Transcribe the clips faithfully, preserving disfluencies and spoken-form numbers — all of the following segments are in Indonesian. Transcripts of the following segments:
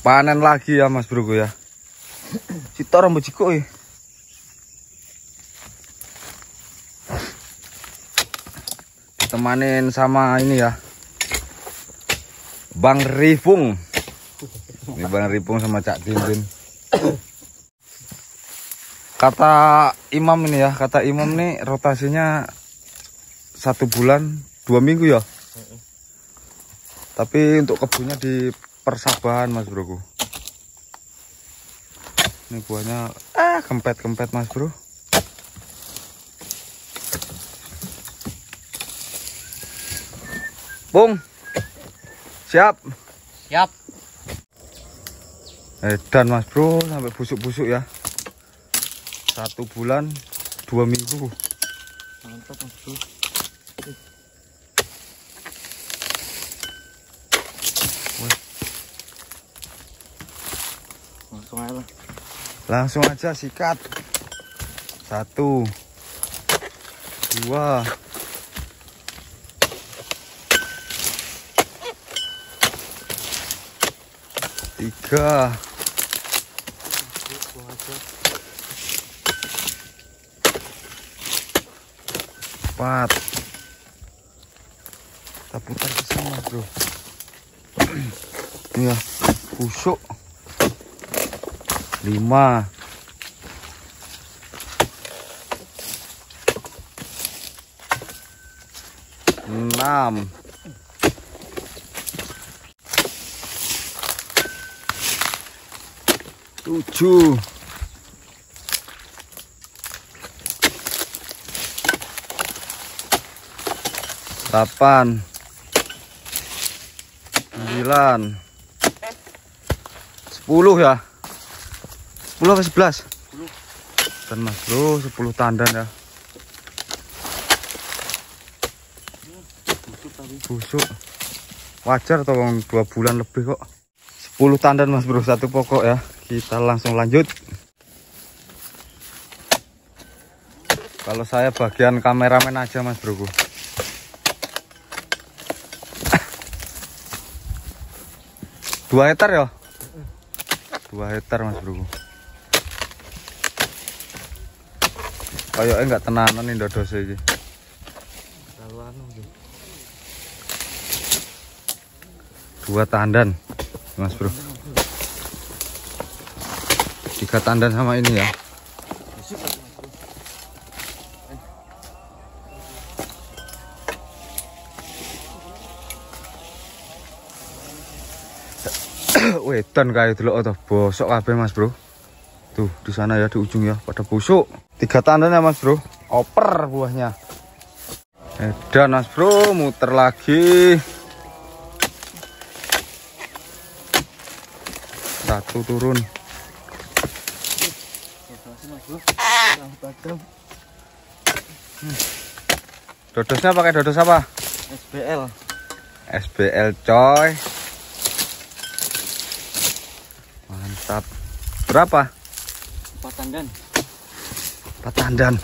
Panen lagi ya Mas Bro ya. Cita rambut jiko ya. Ditemanin sama ini ya, Bang Ripung. Ini Bang Ripung sama Cak Dindin. Kata Imam ini ya, kata Imam nih rotasinya satu bulan dua minggu ya. Tapi untuk kebunnya di Persabahan Mas Bro. Ini buahnya ah kempet-kempet Mas Bro. Bung, siap? Siap. Edan Mas Bro, sampai busuk-busuk ya. Satu bulan dua minggu. Mantap Mas Bro. Langsung aja lah. Langsung aja sikat. Satu, dua, tiga, empat. Kita putar ke sini Mas Bro. Ini ya, busuk. Lima. Enam. Tujuh. Delapan. Sembilan. Sepuluh ya. Sepuluh atau sebelas? Sepuluh. Dan Mas Bro, sepuluh tandan ya. Busuk. Wajar atau dua bulan lebih kok. Sepuluh tandan Mas Bro, satu pokok ya. Kita langsung lanjut. Kalau saya bagian kameramen aja Mas Bro. Dua hektar ya? Dua hektar Mas Bro. Kayaknya enggak tenanan nih dodosnya ini. Dua tandan Mas Bro. Tiga tandan sama ini ya. Wedan kayak dulu atau bosok kabeh Mas Bro. Tuh di sana ya, di ujung ya, pada busuk. Tiga tandan ya Mas Bro. Oper buahnya. Edan Mas Bro, muter lagi. Satu turun. Hmm. Dodosnya pakai dodos apa? S B L. S B L coy. Mantap. Berapa? Empat tandan. Empat tandan.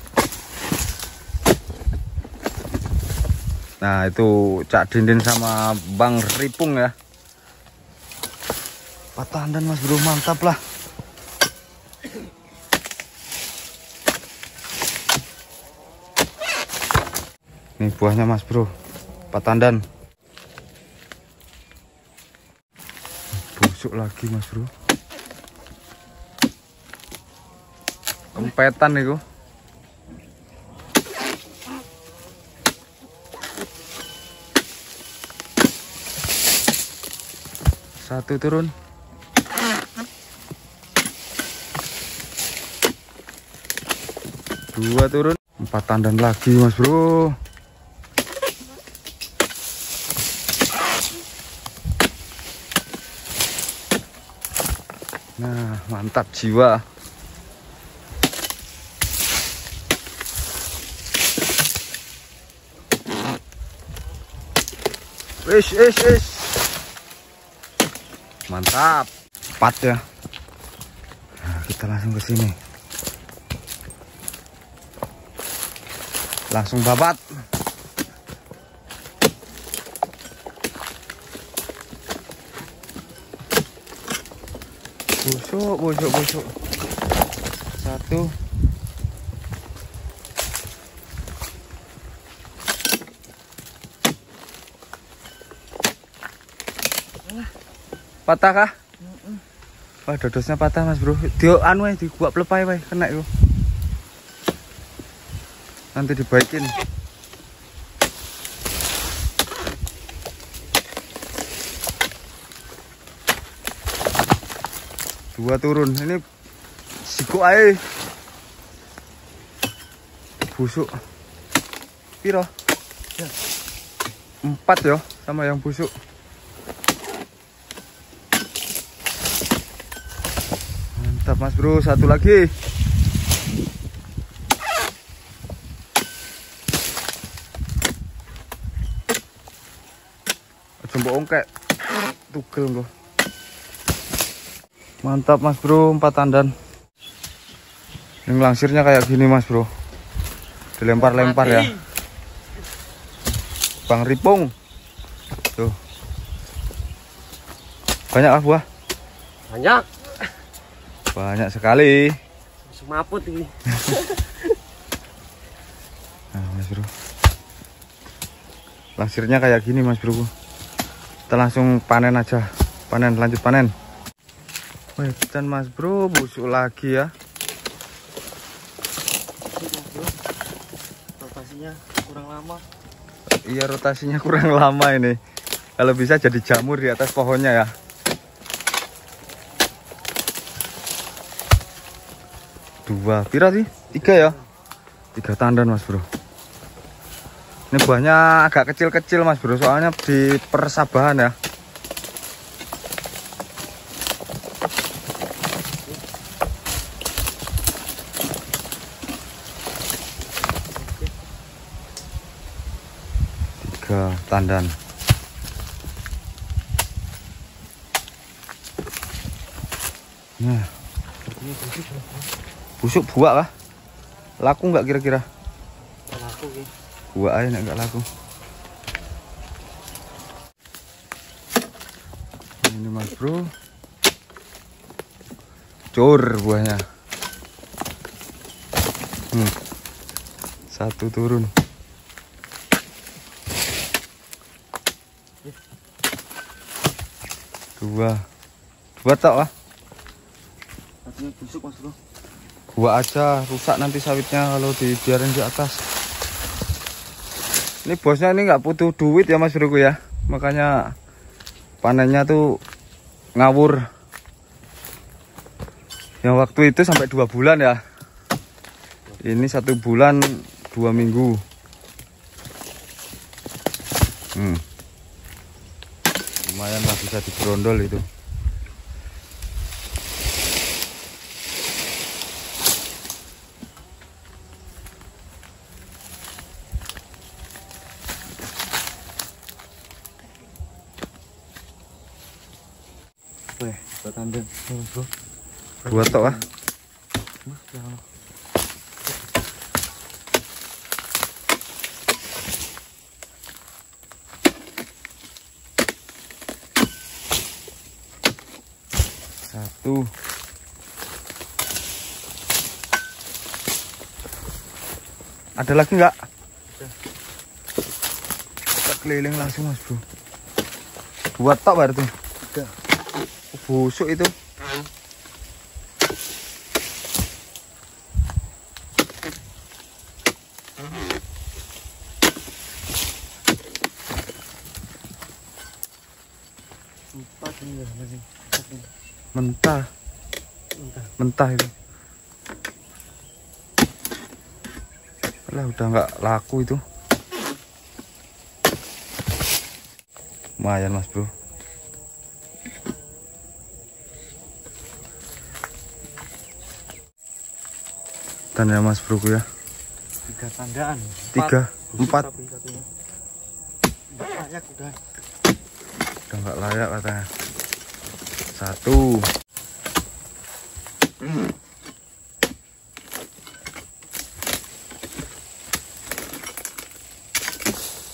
Nah itu Cak Dindin sama Bang Ripung ya. Empat tandan Mas Bro, mantap lah. Ini buahnya Mas Bro, empat tandan. Busuk lagi Mas Bro. Kempetan itu. Satu turun. Dua turun. Empat tandan lagi Mas Bro. Nah, mantap jiwa. Ish, ish, ish. Mantap. Empat ya. Nah, kita langsung ke sini. Langsung babat. Busuk, busuk, busuk. Satu. Patah kah? Wah, dodosnya patah Mas Bro. Dia anu ya, dibuat pelepai wae, kena itu. Nanti dibaikin. Dua turun. Ini siku ae. Busuk. Piro? Ya. Empat ya sama yang busuk. Mantap Mas Bro, satu lagi. Jembok ongkek. Tugel kok. Mantap Mas Bro, empat tandan. Ini langsirnya kayak gini Mas Bro. Dilempar-lempar ya. Bang Ripung. Tuh. Banyak ah buah? Banyak. Banyak sekali. Semaput ini. Nah, Mas Bro. Langsirnya kayak gini Mas Bro. Kita langsung panen aja. Panen, lanjut panen. Wih, dan Mas Bro, busuk lagi ya. Rotasinya kurang lama. Iya, rotasinya kurang lama ini. Kalau bisa jadi jamur di atas pohonnya ya. Dua, pira sih? Tiga ya? Tiga tandan Mas Bro. Ini buahnya agak kecil-kecil Mas Bro, soalnya di persabahan ya. Tiga tandan. Nah, busuk buah kah? Laku nggak kira-kira? Laku ya. Buah aja nggak laku. Ini Mas Bro, cur buahnya. Hmm. Satu turun. Dua, dua tok lah. Artinya busuk Mas Bro. Gua aja rusak nanti sawitnya kalau dibiarin di atas. Ini bosnya ini nggak butuh duit ya Mas Bro ya, makanya panennya tuh ngawur. Yang waktu itu sampai dua bulan ya. Ini satu bulan dua minggu. Hmm. Lumayan lah, bisa diberondol itu. Weh, dua tandan. Bro. Dua tok ah. Satu. Ada lagi nggak? Kita keliling langsung Mas Bro. Dua tok baru tuh. Tiga. Busuk itu. Empat ini masih. Mentah. Mentah. Mentah itu. Lah udah nggak laku itu. Lumayan Mas Bro. Tanda Mas Bro ya. Tiga tandaan. Tiga, empat. Tapi satunya. Nggak layak udah. Udah nggak layak katanya. Satu.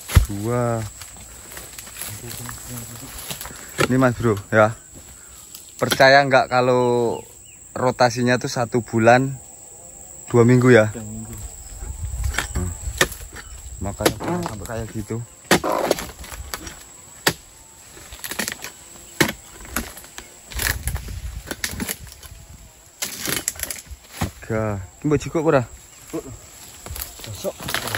Dua. Ini Mas Bro ya. Percaya nggak kalau rotasinya tuh satu bulan dua minggu ya? Dua minggu. Hmm. Makanya sampai kayak gitu. Tiga. Ini buat cukup ora? Besok.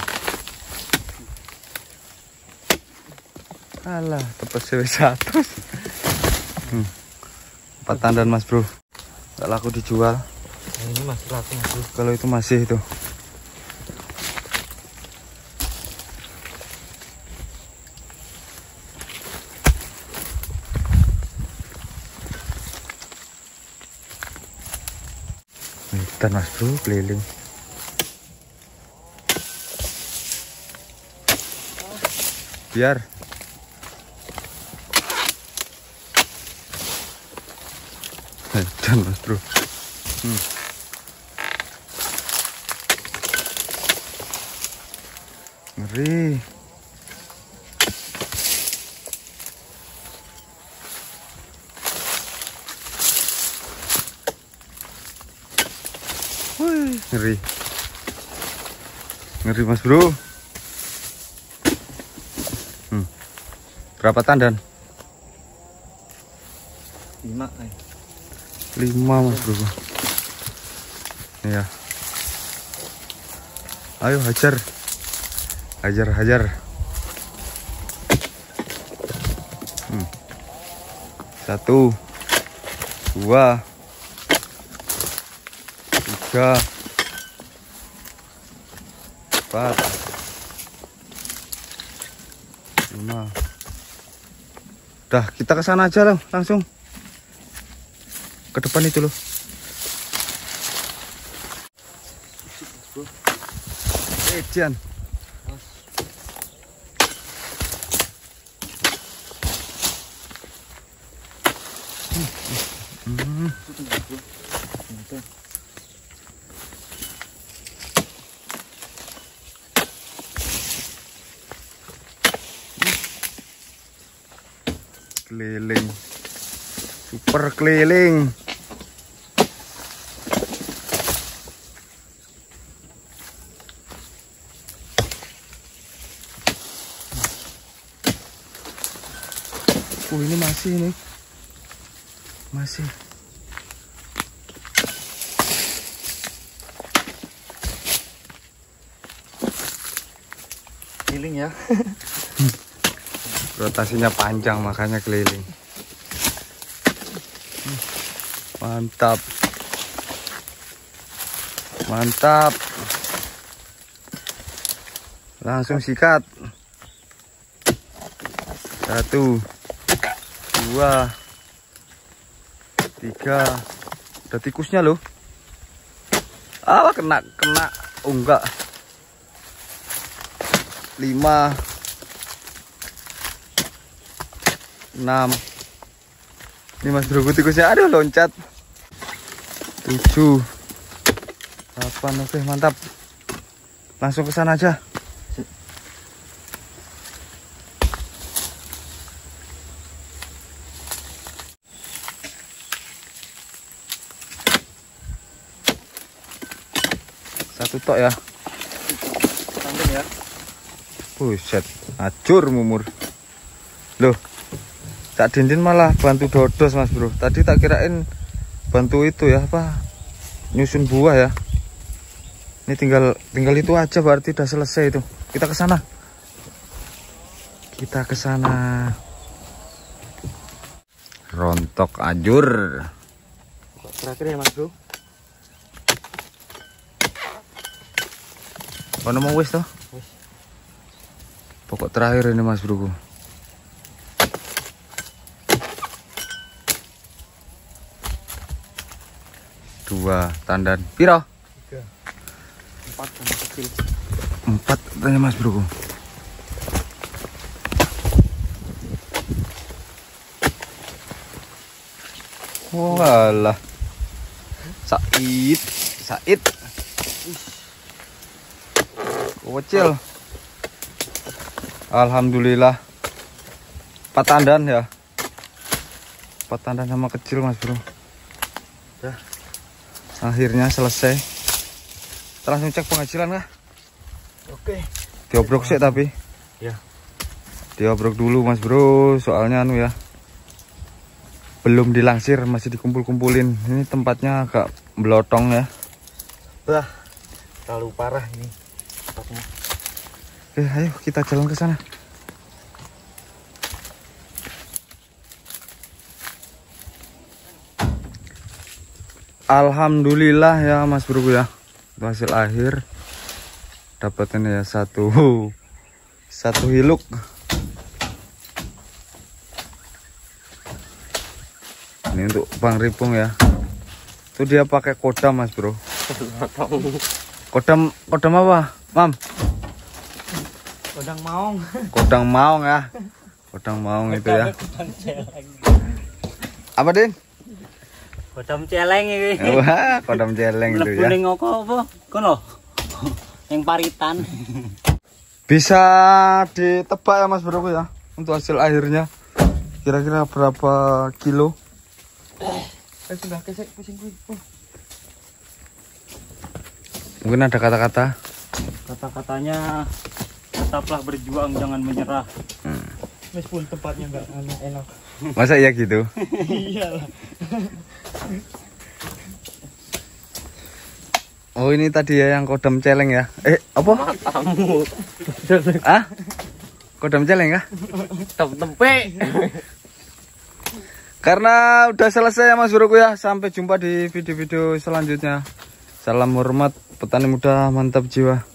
Alah, tepes wis satu. Hmm. Empat tandan Mas Bro. Gak laku dijual. Nah, ini masih laku Mas Bro. Kalau itu masih itu. Hutan Mas Bro, keliling. Biar hutan Mas Bro. Hmm. Ngeri. Wih, ngeri. Ngeri Mas Bro. Hmm. Berapa tandan? Lima eh. Lima Mas Bro. Iya. Ayo hajar. Hajar hajar. Hmm. Satu, dua, tiga, empat, lima. Dah, kita ke sana aja loh, langsung ke depan itu loh. Eh, Jan. Hmm. Keliling, super keliling. Oh, ini masih nih, masih. Keliling ya. Rotasinya panjang makanya keliling. Mantap. Mantap. Langsung sikat. Satu, dua, tiga. Ada tikusnya loh. Ah, kena kena. Oh enggak. Lima. Enam. Ini Mas Bro tikusnya, aduh loncat. Tujuh, delapan. Oke mantap, langsung ke sana aja. Satu tok ya. Tandem ya. Buset, acur mumur. Loh, Cak Dindin malah bantu dodos Mas Bro. Tadi tak kirain bantu itu ya, apa, nyusun buah ya. Ini tinggal tinggal itu aja, berarti udah selesai itu. Kita ke sana. Kita ke sana. Rontok ajur. Terakhir ya Mas Bro. Mana mau wis toh? Wis. Pokok terakhir ini Mas Bro. Dua tandan. Piro? Tiga. Empat tandan kecil. Empat tanya Mas Bro. Walah. Said, Said. Kecil. Alhamdulillah. Empat tandan ya. empat tandan sama kecil mas bro. Dah. Akhirnya selesai. Kita langsung cek penghasilan kah? Oke. Diobrok sih tapi. Ya. Diobrok dulu mas bro, soalnya anu ya. Belum dilangsir, masih dikumpul-kumpulin. Ini tempatnya agak belotong ya. Bah, terlalu parah ini tempatnya. Oke, ayo kita jalan ke sana. Alhamdulillah ya mas bro ya, hasil akhir dapatnya ya satu satu hiluk. Ini untuk Bang Ripung ya. Itu dia pakai kodam mas bro. Kodam kodam apa, Mam? Kodam maung. Kodam maung ya. Kodam maung itu ya. Apa Din? Kodam celeng iki. Wah, kodam celeng itu ya. Ning ngoko apa? Kono. Yang paritan. Bisa ditebak ya mas bro ya untuk hasil akhirnya. Kira-kira berapa kilo? Eh sudah kesek pusing gue. Mungkin ada kata-kata. Kata-katanya tetaplah berjuang, jangan menyerah. Hmm. Meskipun tempatnya enggak enak. Masa iya gitu? Iyalah. Oh ini tadi ya yang kodam celeng ya. Eh apa? Matamu. Ah? Kodam celeng ya? Tempe. Karena udah selesai ya mas bro ya. Sampai jumpa di video-video selanjutnya. Salam hormat petani muda, mantap jiwa.